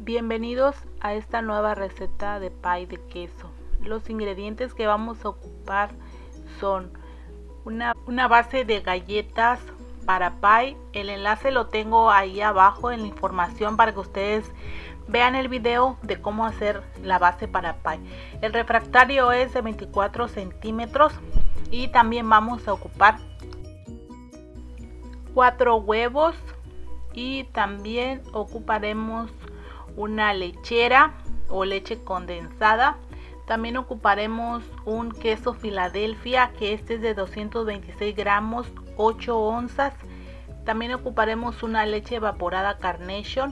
Bienvenidos a esta nueva receta de pie de queso. Los ingredientes que vamos a ocupar son una base de galletas para pie. El enlace lo tengo ahí abajo en la información para que ustedes vean el video de cómo hacer la base para pie. El refractario es de 24 centímetros y también vamos a ocupar 4 huevos y también ocuparemos una lechera o leche condensada. También ocuparemos un queso Filadelfia, que este es de 226 gramos, 8 onzas. También ocuparemos una leche evaporada Carnation.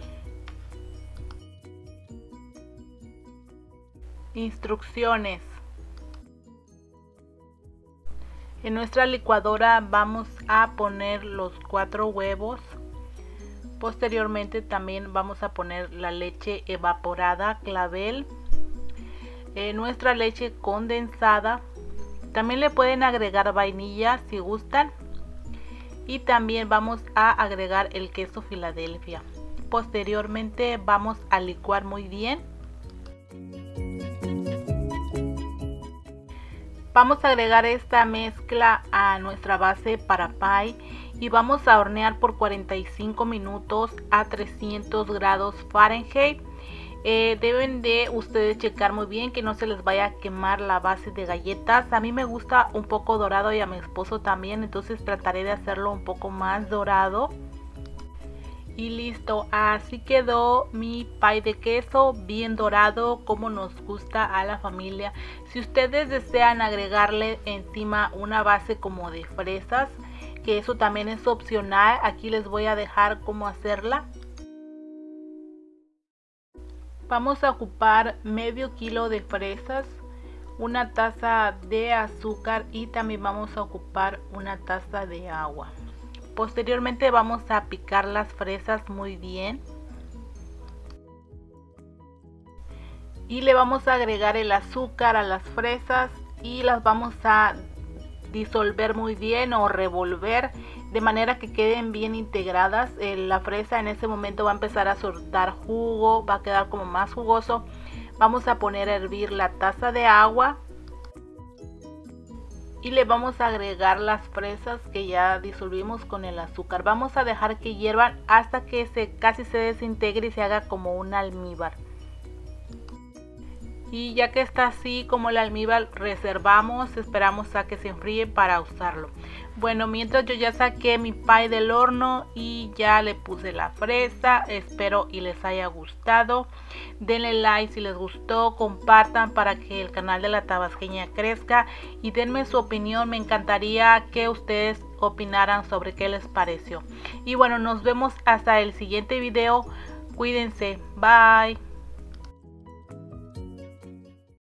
Instrucciones. En nuestra licuadora vamos a poner los 4 huevos. Posteriormente también vamos a poner la leche evaporada Clavel, nuestra leche condensada. También le pueden agregar vainilla si gustan. Y también vamos a agregar el queso Filadelfia. Posteriormente vamos a licuar muy bien. Vamos a agregar esta mezcla a nuestra base para pie y vamos a hornear por 45 minutos a 300 grados Fahrenheit. Deben de ustedes checar muy bien que no se les vaya a quemar la base de galletas. A mí me gusta un poco dorado y a mi esposo también, entonces trataré de hacerlo un poco más dorado. Y listo, así quedó mi pie de queso, bien dorado como nos gusta a la familia. Si ustedes desean agregarle encima una base como de fresas, que eso también es opcional, aquí les voy a dejar cómo hacerla. Vamos a ocupar medio kilo de fresas, una taza de azúcar y también vamos a ocupar una taza de agua. Posteriormente vamos a picar las fresas muy bien y le vamos a agregar el azúcar a las fresas y las vamos a disolver muy bien o revolver de manera que queden bien integradas. La fresa en ese momento va a empezar a soltar jugo, va a quedar como más jugoso. Vamos a poner a hervir la taza de agua y le vamos a agregar las fresas que ya disolvimos con el azúcar. Vamos a dejar que hiervan hasta que casi se desintegre y se haga como un almíbar. Y ya que está así como el almíbar, reservamos, esperamos a que se enfríe para usarlo. Bueno, mientras yo ya saqué mi pie del horno y ya le puse la fresa. Espero y les haya gustado. Denle like si les gustó, compartan para que el canal de La Tabasqueña crezca y denme su opinión. Me encantaría que ustedes opinaran sobre qué les pareció. Y bueno, nos vemos hasta el siguiente video. Cuídense, bye.